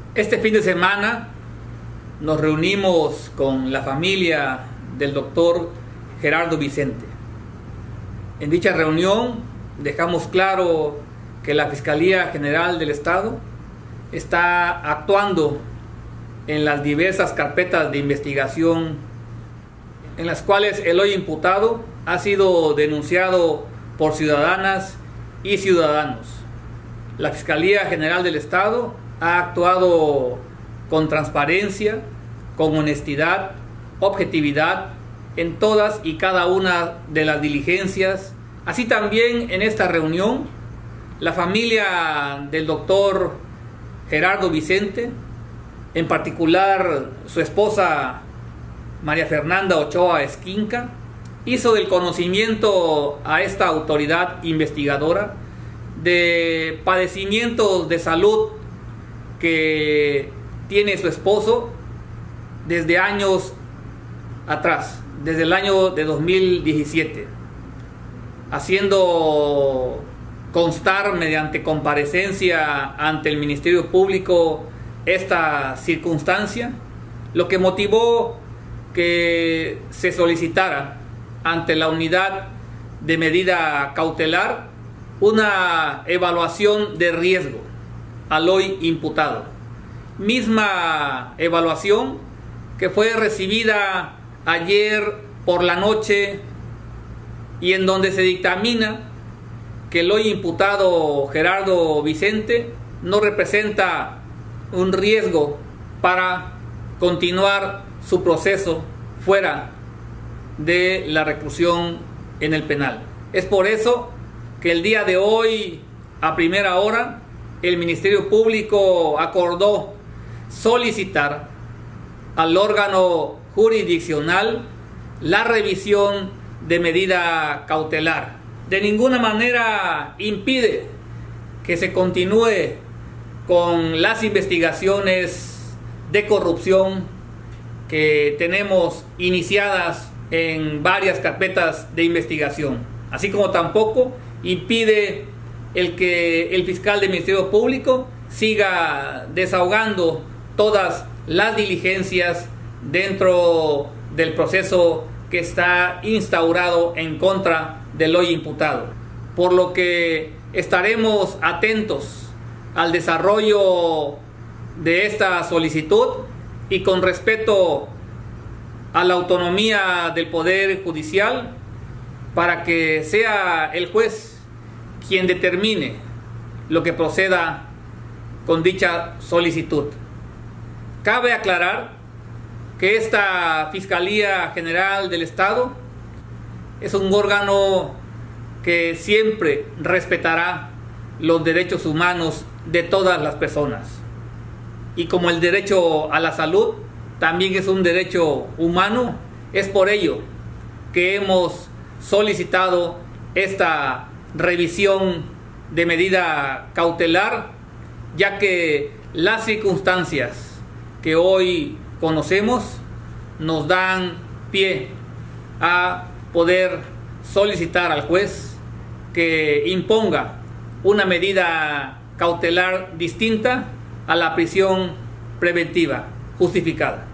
Este fin de semana nos reunimos con la familia del doctor Gerardo Vicente. En dicha reunión dejamos claro que la Fiscalía General del Estado está actuando en las diversas carpetas de investigación en las cuales el hoy imputado ha sido denunciado por ciudadanas y ciudadanos. La Fiscalía General del Estado ha actuado con transparencia, con honestidad, objetividad en todas y cada una de las diligencias. Así también en esta reunión, la familia del doctor Gerardo Vicente, en particular su esposa María Fernanda Ochoa Esquinca, hizo del conocimiento a esta autoridad investigadora de padecimientos de salud que tiene su esposo desde años atrás, desde el año de 2017, haciendo constar mediante comparecencia ante el Ministerio Público esta circunstancia, lo que motivó que se solicitara ante la unidad de medida cautelar una evaluación de riesgo al hoy imputado. Misma evaluación que fue recibida ayer por la noche y en donde se dictamina que el hoy imputado Gerardo Vicente no representa un riesgo para continuar su proceso fuera de la reclusión en el penal. Es por eso que el día de hoy, a primera hora, el Ministerio Público acordó solicitar al órgano jurisdiccional la revisión de medida cautelar. De ninguna manera impide que se continúe con las investigaciones de corrupción que tenemos iniciadas en varias carpetas de investigación, así como tampoco impide el que el fiscal del Ministerio Público siga desahogando todas las diligencias dentro del proceso que está instaurado en contra del hoy imputado. Por lo que estaremos atentos al desarrollo de esta solicitud y con respeto a la autonomía del Poder Judicial para que sea el juez quien determine lo que proceda con dicha solicitud. Cabe aclarar que esta Fiscalía General del Estado es un órgano que siempre respetará los derechos humanos de todas las personas. Y como el derecho a la salud también es un derecho humano, es por ello que hemos solicitado esta revisión de medida cautelar, ya que las circunstancias que hoy conocemos nos dan pie a poder solicitar al juez que imponga una medida cautelar distinta a la prisión preventiva justificada.